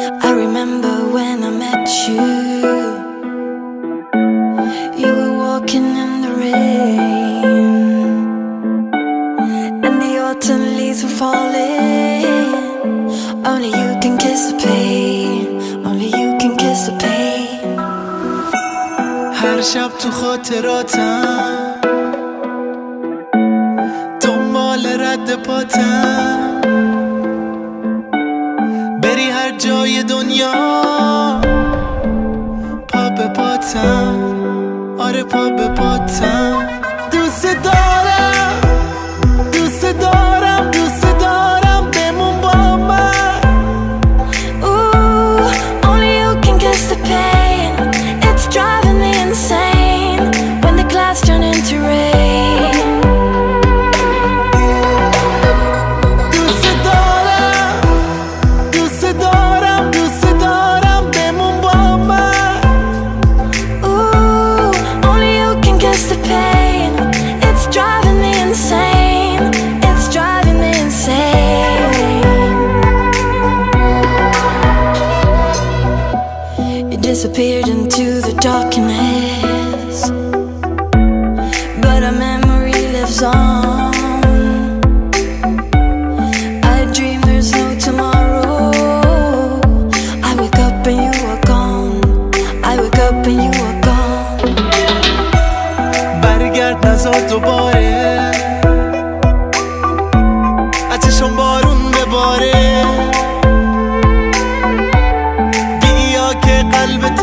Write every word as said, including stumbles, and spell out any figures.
I remember when I met you. You were walking in the rain, and the autumn leaves were falling. Only you can kiss the pain. Only you can kiss the pain. هر شب تو خاطراتم دنبال رد پاتم، بری هر جای دنیا پا به پاتم، آره پا به پاتم. دوست دارم دوست دارم دوست دارم بمون با من. Ooh, only you can kiss the pain. It's driving me insane when the clouds turn into rain. دوست دارم دوست دارم دوست دارم بمون با من. Ooh, only you can kiss the pain. It's driving me insane. It's driving me insane. You disappeared into the darkness, but a memory lives on. I dream there's no tomorrow. I wake up and you are gone. I wake up and you are gone. برگرد نزار دوباره، اتشون بارون بباره. بیا که قلبت